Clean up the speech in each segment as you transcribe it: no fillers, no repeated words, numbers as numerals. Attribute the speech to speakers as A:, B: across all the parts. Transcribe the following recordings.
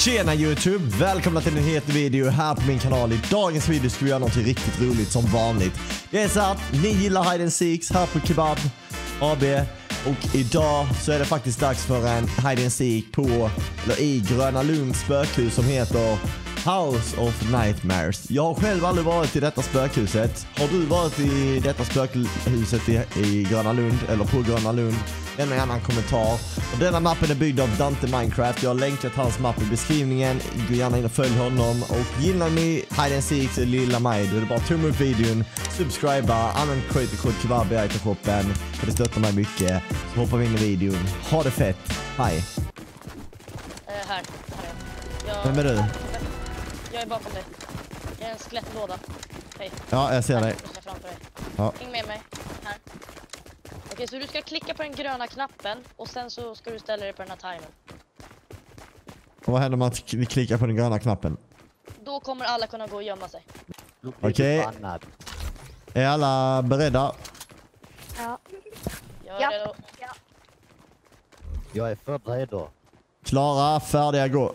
A: Tjena YouTube, välkomna till en het video här på min kanal. I dagens video ska vi göra något riktigt roligt som vanligt. Det är så att ni gillar Hide and Seeks här på Kebab AB. Och idag så är det faktiskt dags för en Hide and Seek på, eller i Gröna Lunds spökhus som heter House of Nightmares. Jag har själv aldrig varit i detta spökhuset. Har du varit i detta spökhuset i Gröna Lund eller på Gröna Lund? En annan kommentar. Och denna mappen är byggd av Dante Minecraft. Jag har länkat hans mapp i beskrivningen. Gå gärna in och följ honom. Och gillar ni Hide and Seek eller lilla mig, då är det bara tumma upp videon, subscriba, använd kod Kebab i itemshoppen, för det stöttar mig mycket. Så hoppar vi in i videon. Ha det fett. Hej.
B: Här är
A: Vem är du?
B: Jag är bakom dig. Jag är en skelettlåda. Hej.
A: Ja, jag ser dig.
B: Jag ska framför dig.
A: Ja.
B: Häng med mig. Här. Okej, så du ska klicka på den gröna knappen och sen så ska du ställa dig på den här timern.
A: Och vad händer om man klickar på den gröna knappen?
B: Då kommer alla kunna gå och gömma sig.
A: Okej. Är alla beredda?
C: Ja.
B: Jag är redo.
C: Ja.
D: Jag är född redo.
A: Klara, färdiga, gå.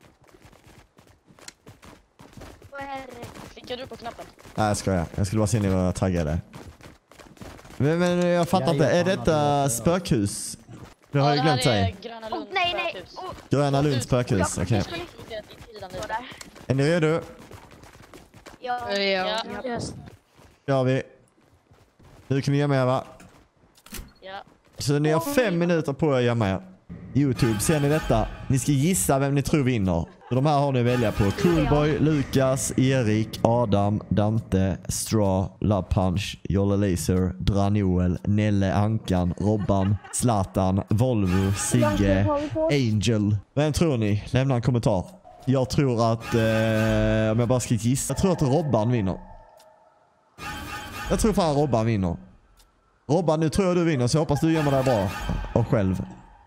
B: Klickar du på knappen?
A: Nej, jag skojar. Jag skulle bara se ni var taggade. Men jag fattar inte. Är detta spökhus? Det har jag glömt
B: det här
A: säga.
B: är Gröna Lunds
C: Nej.
B: spökhus.
A: Gröna Lunds spökhus, okej. Är ni redo?
C: Ja.
B: Ja.
A: Gör vi. Nu kan ni gömma er, va?
B: Ja.
A: Så ni har 5 minuter på er att gömma er. YouTube, ser ni detta? Ni ska gissa vem ni tror vinner. Så de här har ni att välja på. Coolboy, Lukas, Erik, Adam, Dante, Straw, Love Punch, Jolle Laser, Dranoel, Nelle, Ankan, Robban, Zlatan, Volvo, Sigge, Angel. Vem tror ni? Lämna en kommentar. Jag tror att, om jag bara ska gissa, jag tror att Robban vinner. Jag tror fan Robban vinner. Robban, nu tror jag du vinner, så jag hoppas du gömmer dig bra. Och själv.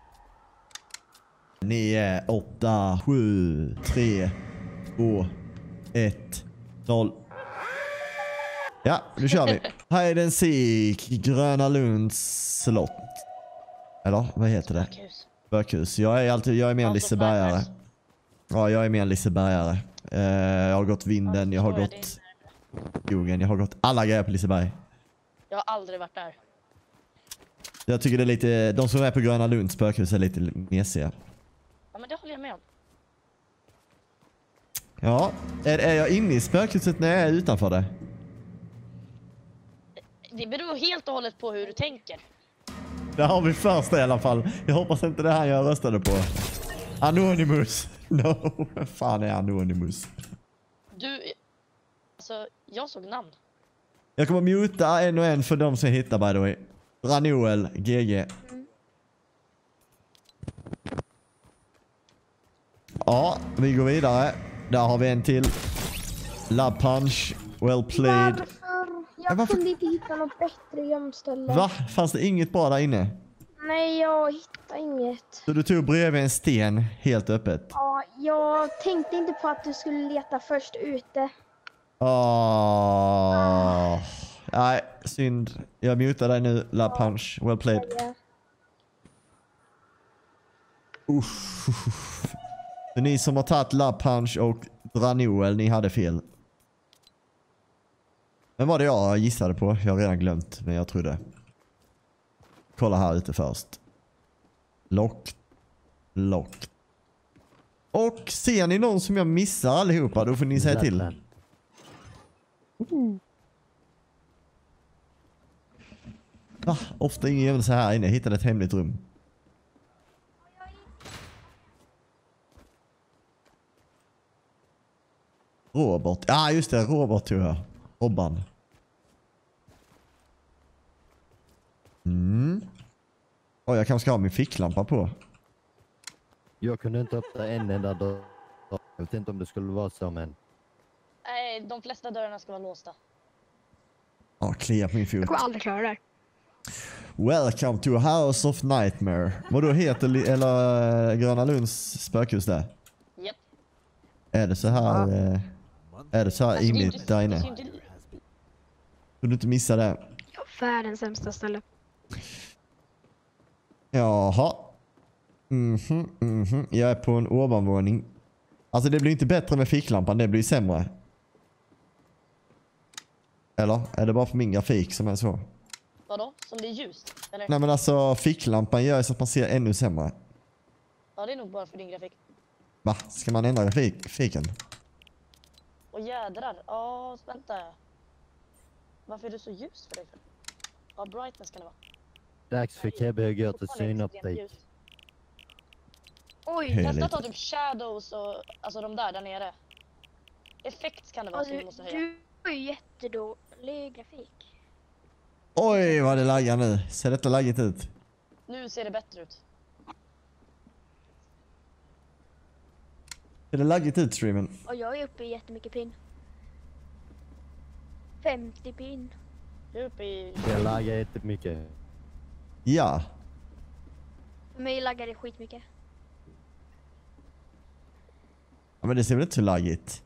A: 9, 8, 7, 3, 2, 1, 0. Ja, nu kör vi. Hide and Seek, Gröna Lunds slott. Eller, vad heter det? Spökhus. Jag är mer en Lisebergare. Ja, jag är mer en Lisebergare. Jag har gått vinden, jag har gått skogen, jag har gått alla grejer på Liseberg.
B: Jag har aldrig varit där.
A: Jag tycker det är lite, de som är på Gröna Lunds spökhus är lite mesiga.
B: Ja, men det håller jag med om.
A: Ja, är jag inne i spökhuset när jag är utanför det?
B: Det beror helt och hållet på hur du tänker.
A: Det har vi först i alla fall. Jag hoppas inte det här jag röstade på. Anonymous. No, vad fan är Anonymous?
B: Alltså, jag såg namn.
A: Jag kommer muta en och en för de som hittar, by the way. Dranoel, GG. Ja, vi går vidare. Där har vi en till. Love Punch, well played.
C: Jag kunde inte hitta något bättre gömställe.
A: Va? Fanns det inget bra där inne?
C: Nej, jag hittade inget.
A: Så du tog bredvid en sten helt öppet?
C: Ja, jag tänkte inte på att du skulle leta först ute.
A: Nej, synd. Jag mutar dig nu, Love Punch. Well played. För ni som har tagit Love Punch och Dranoel, ni hade fel. Men vad det jag gissade på? Jag har redan glömt, men jag trodde. Kolla här ute först. Lock. Och ser ni någon som jag missar allihopa, då får ni säga till. Va? Ofta ingen gömmer sig här inne. Jag hittade ett hemligt rum. Robert. Ja, just det. Robert tror jag. Robban. Jag kanske ska ha min ficklampa på.
D: Jag kunde inte öppna en enda dörr. Jag vet inte om det skulle vara så, men...
B: Nej, de flesta dörrarna ska vara låsta.
A: Ja, klia på min fot.
C: Jag kommer aldrig klara det här.
A: Welcome to House of Nightmare. Vad då heter eller Gröna Lunds spökhus där?
B: Japp.
A: Är det så här är det så här
B: Alltså,
A: inne där inne? Så du inte missar det.
C: Ja, världens sämsta ställe.
A: Jaha. Jag är på en ovanvåning. Alltså det blir inte bättre med ficklampan, det blir sämre. Eller? Är det bara för min grafik som är så?
B: Vadå? Som det är ljust? Eller?
A: Nej men alltså ficklampan gör så att man ser ännu sämre.
B: Ja, det är nog bara för din grafik.
A: Va? Ska man ändra grafiken?
B: Och jädrar. Ja, vänta. Varför är det så ljust för dig? Ja, brightness kan det vara.
D: Dags för KB att gå till synoptik.
C: Oj,
A: Hej.
B: Testa att ta typ shadows och alltså de där nere. Effekt kan det vara som du måste höja.
C: du har ju jättedålig grafik.
A: Oj vad det laggar nu. Ser detta laggigt ut?
B: Nu ser det bättre ut.
A: Ser det laggigt ut streamen?
C: Och jag är uppe i jättemycket pin. 50 pin.
B: Jag är uppe i...
D: Det laggar jättemycket.
A: Ja.
C: För mig laggar det skitmycket.
A: Ja men det ser väl inte så laggigt?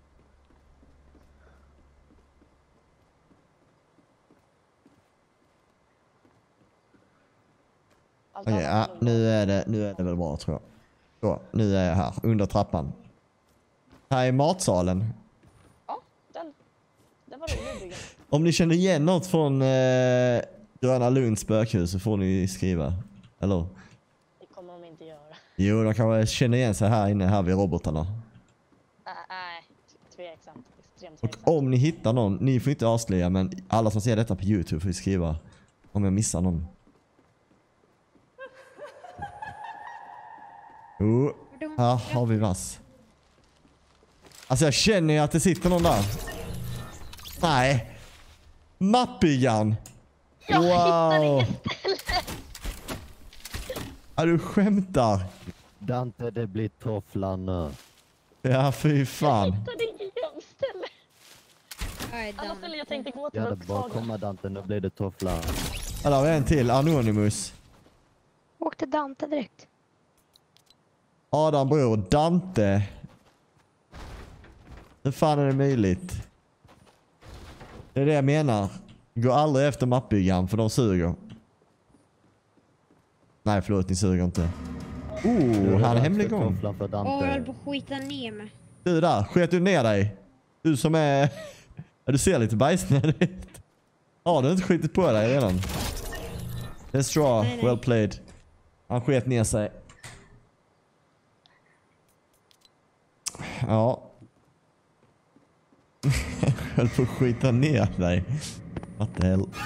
B: allt
A: Okej,
B: annat
A: ja,
B: är nog
A: nu är det väl bra tror jag. Så, nu är jag här, under trappan. Här är matsalen.
B: bra. Ja, den var rolig att bygga.
A: Om ni känner igen något från Gröna Lunds spökhus så får ni skriva. Eller?
B: Det kommer de inte göra.
A: Jo, de kanske känner igen sig här inne, här vid robotarna.
B: Nej, tveksamt. Extremt
A: Och
B: tveksamt.
A: om ni hittar någon, ni får inte avslöja, men alla som ser detta på YouTube får skriva om jag missar någon. Jo, här har vi vass. Alltså jag känner ju att det sitter någon där. Nej. Mappigan.
B: Jag hittade
A: Wow.
B: inget ställe.
A: Ja, du skämtar.
D: Dante, det blir tofflan nu.
A: Ja, fy fan.
B: Jag hittade inget gömställe. Alla ställen jag tänkte gå till
D: Ja,
B: var
D: det bara
B: upptagna.
D: komma Dante, nu blir det tofflan.
A: Här har vi en till, Anonymous.
C: Åkte Dante direkt.
A: Adam bror, Dante. Hur fan är det möjligt? Det är det jag menar. Gå aldrig efter mappbyggaren för de suger. Nej förlåt, ni suger inte. Han är hemlig gång.
D: Tofflan för
E: Åh, jag höll
D: Dante.
E: på att skita ner mig.
A: Du där, sket du ner dig? Du som är... Ja, du ser lite bajsnödig ut. Har du inte skitit på dig redan? Let's draw,
E: Nej, nej.
A: well played. Han sket ner sig. Ja. Jag höll på att skita ner dig. What the hell?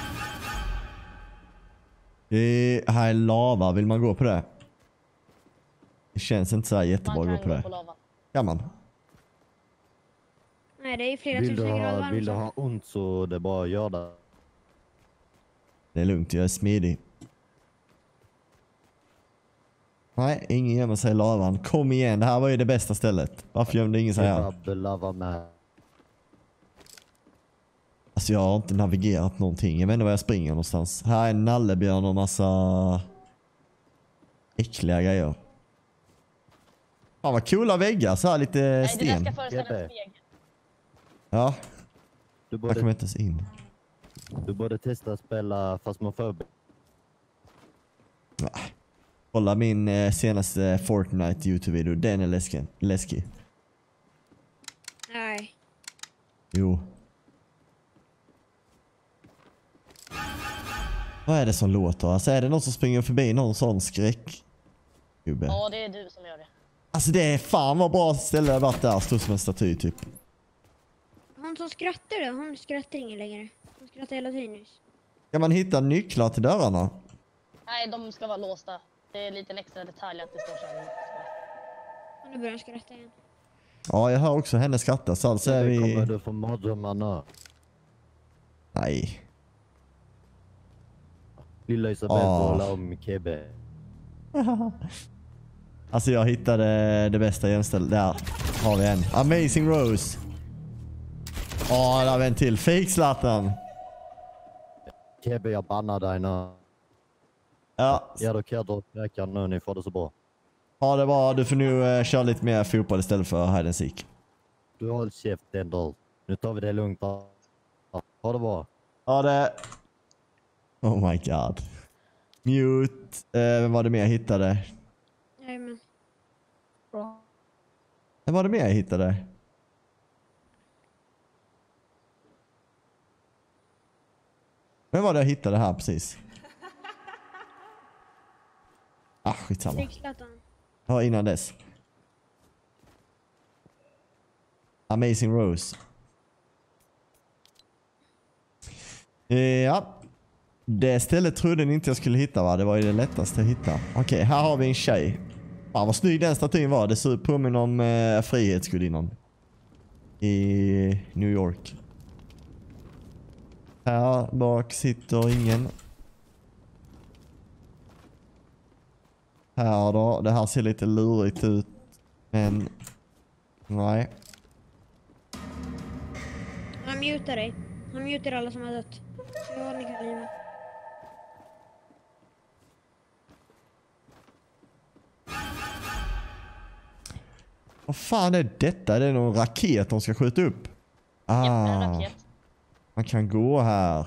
A: Det här är lava, vill man gå på det? Det känns inte så här jättebra
B: Man
A: att gå
B: kan
A: på
B: gå på
A: det.
B: lava.
A: Kan man?
E: Nej, det är ju flera
D: Vill du
E: tusen grader
D: ha, vill du
E: varmt.
D: ha ont så det är bara att göra det.
A: Det är lugnt, jag är smidig. Nej, ingen gömmer sig i lavan. Kom igen, det här var ju det bästa stället. Varför gömde ingen sig här?
D: Kebab, lava med.
A: Alltså jag har inte navigerat någonting. Jag vet inte var jag springer någonstans. Här är en nallebjörn och massa äckliga grejer. Fan vad coola väggar, så här lite
B: Nej, det där
A: sten.
B: ska föreställa en
D: Jeppe.
B: spegel.
A: Ja,
D: Du
A: jag kommer
D: borde,
A: inte ens in.
D: du borde testa att spela fast man för.
A: Kolla min senaste Fortnite YouTube-video. Den är läskig.
E: Nej.
A: Jo. Vad är det som låter? Alltså är det någon som springer förbi någon sån skräckgubbe?
B: Ja, det är du som gör det.
A: Alltså det är fan vad bra ställe jag varit där. Står som en staty typ.
E: Hon som skrattar då, hon skrattar ingen längre. Hon skrattar hela tiden nyss.
A: Kan man hitta nycklar till dörrarna?
B: Nej, de ska vara låsta. Det är lite en extra detalj att det står så här.
E: Och nu börjar hon skratta igen.
A: Ja, jag hör också henne skratta. Så alltså är
D: Det kommer
A: vi...
D: du få mardrömmar nu.
A: Nej.
D: Lilla Isabel
A: Ah.
D: får la om KB.
A: Alltså jag hittade det bästa jämstället. Där har vi en. Amazing Rose. Ja, där har vi en till. Fake Zlatan.
D: KB, jag bannar dig nu.
A: Ja,
D: Ja, då kan jag dra räkan nu, ni får det så bra.
A: ha det bra. Du får nu köra lite mer fotboll istället för hide and seek.
D: Du håll käften då. Nu tar vi det lugnt. Ha det bra.
A: Ja det... Oh my god. Mute. Vem var det mer jag hittade?
E: Jajamän.
A: Vad var det mer jag hittade? Vad var det jag hittade här precis? Skitsamma.
E: Flygplattan.
A: Ja, innan dess. Amazing Rose. Ja. Det stället trodde ni inte jag skulle hitta, va? Det var ju det lättaste att hitta. Okej, här har vi en tjej. Fan vad snygg den statyn var. Det ser ut påminner om Frihetsgudinnan. I New York. Här bak sitter ingen. Här då. Det här ser lite lurigt ut. Men nej.
E: Han mutar dig. Han mutar alla som har dött. Så ni kan liva.
A: Vad fan är detta? Det är någon raket de ska skjuta upp.
B: En raket.
A: Man kan gå här.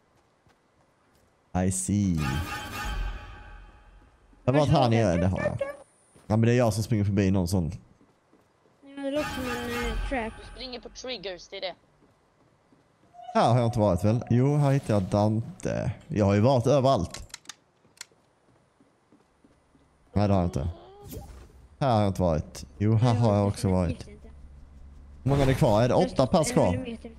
A: I see. Jag har varit här nere, det har jag. Ja, men det är jag som springer förbi någon sån.
E: Ja, det låter som en trap.
B: Springer på triggers, det är det.
A: Här har jag inte varit väl? Jo, här hittar jag Dante. Jag har ju varit överallt. Nej, det har jag inte. Här har jag inte varit. Jo, här har jag också varit. Hur många är det kvar? Är det 8 pass kvar?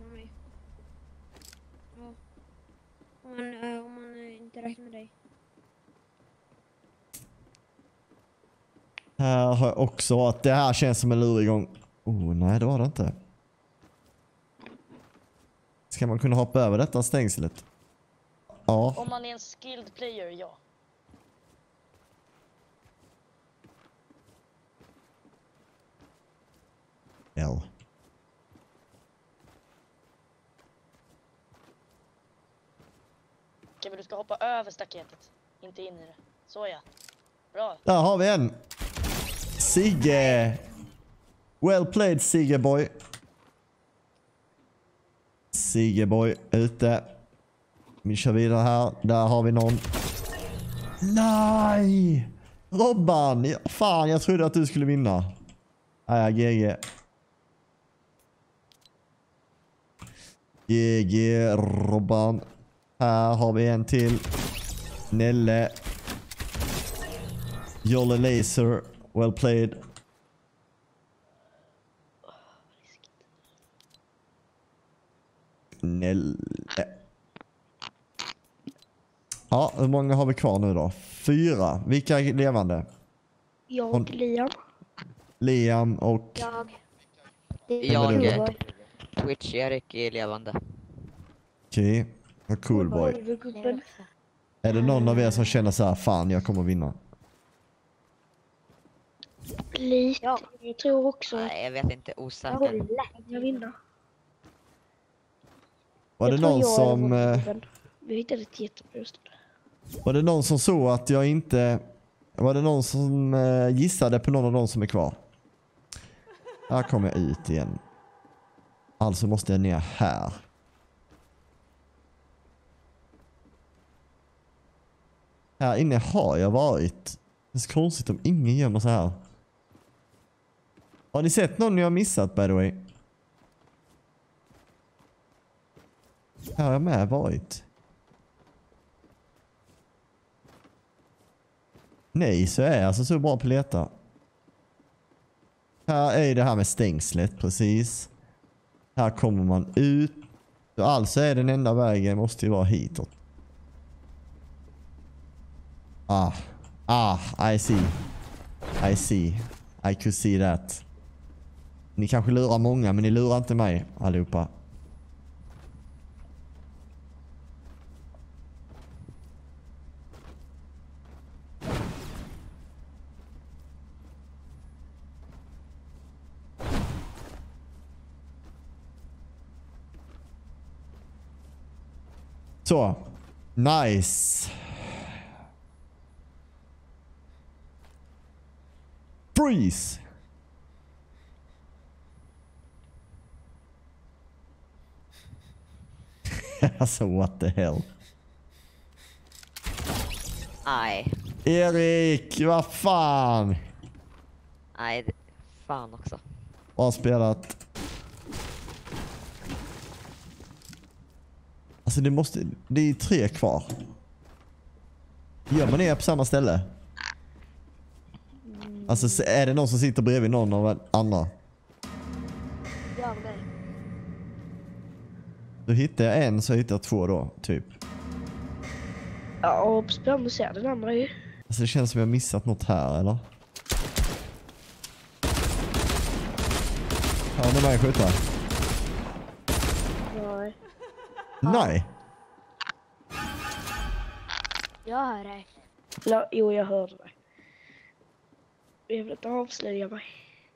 E: Ja. Om man inte räknar med dig.
A: Här har jag också varit. Det här känns som en lurig gång. Oh, nej det var det inte. Ska man kunna hoppa över detta stängslet? Ja.
B: Om man är en skilled player, ja.
A: L.
B: Okej, men du ska hoppa över staketet. Inte in i det. Så ja. Bra.
A: Där har vi en. Sigge. Well played, Sigge boy. Sigge boy ute. Vi kör vidare här. Där har vi någon. Nej! Robban! Ja, fan, jag trodde att du skulle vinna. GG. GG, Robban. Här har vi en till. Nelle. Jolle Laser. Well played. Nelle. Ja, hur många har vi kvar nu då? 4. Vilka är levande?
C: Jag, Liam.
A: Liam och...
C: Jag.
F: Jag, Twitch, Erik är levande.
A: Okej. Okay. Cool boy. Är det någon av er som känner så här, fan jag kommer vinna?
C: Lite. Ja, jag tror också.
F: Nej, jag vet inte, osäker.
C: Jag vinner.
A: Var det någon som...
C: Vi hittade ett jättebra ställe.
A: Var det någon som såg att jag inte... Var det någon som gissade på någon av dem som är kvar? Här kommer jag ut igen. Alltså måste jag ner här. Här inne har jag varit. Det är så konstigt om ingen gömmer så här. Har ni sett någon jag har missat by the way? Här har jag med varit. Nej, så är jag alltså så bra på att leta. Här är det här med stängslet, precis. Här kommer man ut. Så alltså är den enda vägen måste ju vara hitåt. I see. I see. I could see that. Ni kanske lurar många, men ni lurar inte mig allihopa. Så. Nice. Freeze. Alltså what the hell.
F: Nej.
A: Erik, vad fan.
F: Nej, fan också.
A: Har spelat. Alltså det är 3 kvar. Gör man det på samma ställe? Alltså är det någon som sitter bredvid någon av andra?
C: Jag med.
A: Då hittar jag en så hittar jag 2 då, typ.
C: Ja, och spännande att se den andra ju.
A: Alltså det känns som jag missat något här, eller? Ja, nu börjar jag skjuta.
C: Nej.
A: Nej.
C: Jag hör dig. Ja, jo, jag hörde dig. Jag vill inte avslöja mig.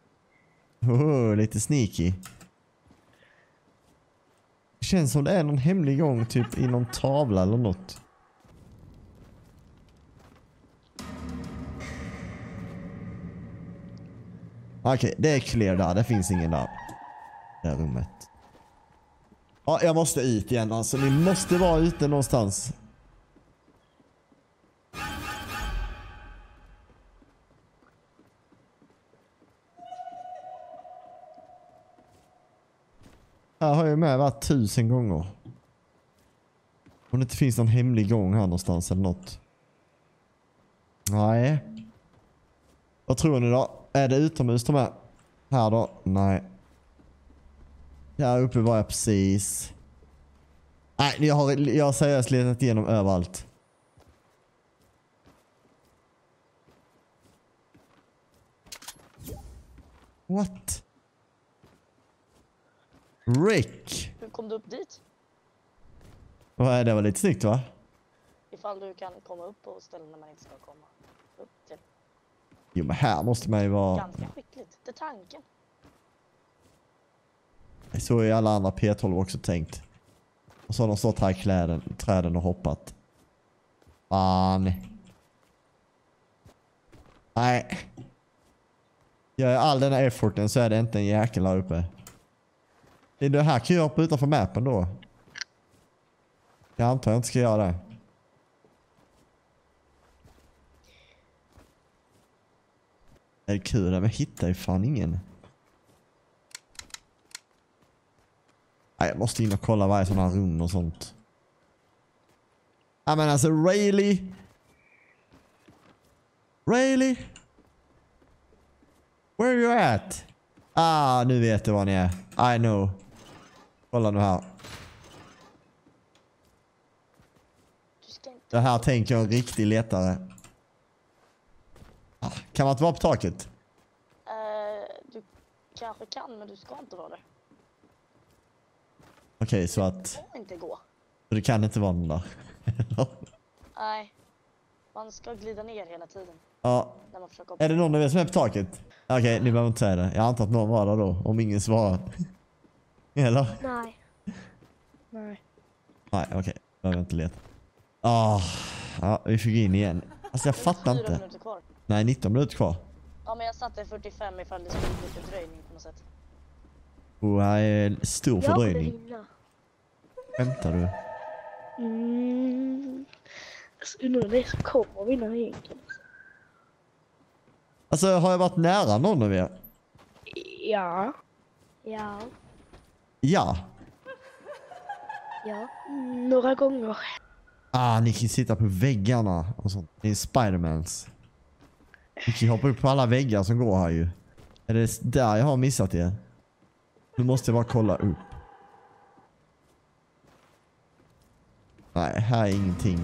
A: Lite sneaky. Det känns som det är någon hemlig gång typ i någon tavla eller något. Okej, det är clear där. Det finns ingen där. Det här rummet. Ja, jag måste ut igen. Alltså, ni måste vara ute någonstans. Här har jag med varit 1000 gånger. Om det inte finns någon hemlig gång här någonstans eller något. Nej. Vad tror ni då? Är det utomhus de här? Här då? Nej. Här uppe var jag precis. Nej, jag har seriöst letat igenom överallt. What? Rick!
B: Hur kom du upp dit?
A: Vad är det? Var lite snyggt, va?
B: Ifall du kan komma upp på ställen där man inte ska komma upp till.
A: Jo, men här måste man ju vara...
B: Ganska skickligt. Det är tanken.
A: Så är alla andra P12 också tänkt. Och så har de stått här i träden och hoppat. Fan. Nej. Gör jag all den här efforten så är det inte en jäkel här uppe. Det här kan jag hoppa utanför mappen då. Jag antar jag inte ska göra det. Det är kul, men jag hittar ju fan ingen. Nej, jag måste in och kolla varje sån här rum och sånt. Ja, men alltså, really? Really? Where are you at? Ah, nu vet du var ni är. I know. Kolla nu här.
B: Du ska inte...
A: Det här tänker jag en riktig letare. Ah, kan man inte vara på taket?
B: Du kanske kan, men du ska inte vara där.
A: Okej, så att...
B: Du får inte gå.
A: Så det kan inte vara någon där.
B: Nej. Man ska glida ner hela tiden.
A: Ja.
B: När man försöker...
A: Är det någon av er som är på taket? Okej, ni behöver inte säga det. Jag antar att någon var där då, om ingen svarar. Eller?
C: Nej. Nej.
A: Nej, okej. Behöver inte leta. Ja, vi fick in igen. Alltså jag fattar
B: 4
A: inte.
B: minuter kvar.
A: Nej, 19 minuter kvar.
B: Ja, men jag satte 45 ifall det skulle bli fördröjning på något sätt.
A: Och här är stor
C: Jag kommer
A: fördröjning.
C: hinna.
A: Skämtar du?
C: Alltså, undrar om det är så kommer vi när egentligen.
A: Alltså, har jag varit nära någon av er?
C: Ja. Ja.
A: Ja.
C: Ja. Några gånger.
A: Ni kan sitta på väggarna och sånt. Det är Spidermans. Ni kan hoppa upp på alla väggar som går här ju. Är det där jag har missat er? Nu måste jag bara kolla upp. Nej, här är ingenting.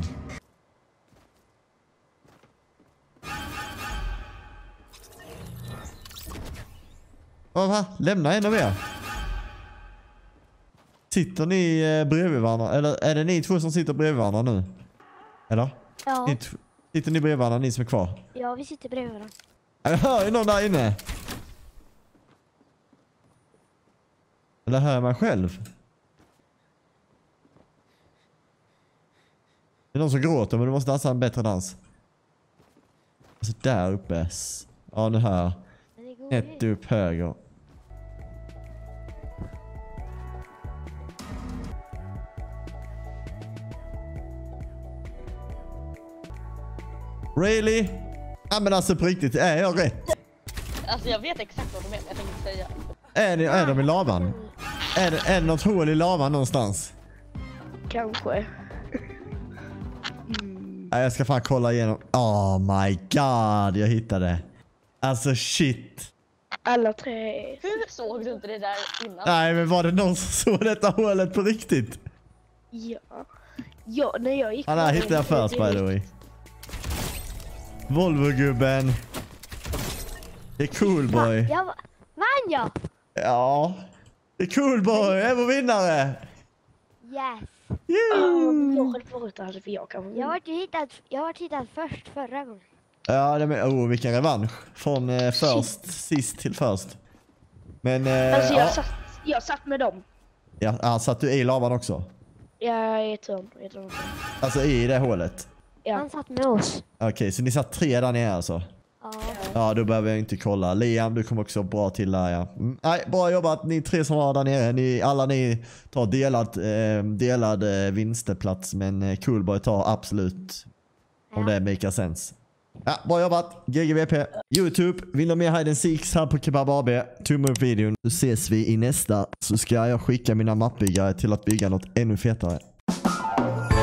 A: Va? Lämna en av er. Sitter ni bredvid varandra? Eller är det ni två som sitter bredvid varandra nu? Eller?
C: Ja.
A: Sitter ni bredvid varandra, ni som är kvar?
C: Ja, vi sitter bredvid varandra.
A: Jag hör ju någon där inne. Eller hör jag mig själv? Det är någon som gråter, men du måste dansa en bättre dans. Alltså där uppe. Ja, nu hör jag. Ett upp höger. Really? Ja, men alltså på riktigt, är jag rätt?
B: Alltså jag vet exakt vad du menar, jag tänker inte säga.
A: Är de i lavan? Är det något hål i lavan någonstans?
C: Kanske.
A: Nej, jag ska fan kolla igenom. Oh my god, jag hittade. Alltså shit.
C: Alla 3.
B: Hur såg du inte det där innan?
A: Nej, men var det någon som såg detta hålet på riktigt?
C: Ja, när jag gick...
A: Han här hittade jag först, by the way. Volvo-gubben. Det är cool boy.
E: Vann jag?
A: Ja. Det är cool boy, är vår vinnare.
E: Yes.
C: För jag kan...
E: Jag var hittad först förra gången.
A: Ja, det är vilken revansch. Från sist till först. Men
C: Alltså jag satt med dem.
A: ja, satt du i lavan också?
C: Ja, i ett hörn.
A: Alltså i det hålet?
C: Ja.
E: Han satt med oss.
A: Okej, så ni satt 3 där nere alltså?
E: Ja.
A: Ja, då behöver jag inte kolla. Liam, du kommer också bra till där, ja. Nej, bra jobbat. Ni 3 som var där nere. Alla ni tar delad vinsterplats, men Coolboy tar absolut om det makar sense. Ja, bra jobbat. GGVP. YouTube, vill du mer Hide and Seeks här på Kebab AB? Tumma upp videon. Så ses vi i nästa. Så ska jag skicka mina mappbyggare till att bygga något ännu fetare.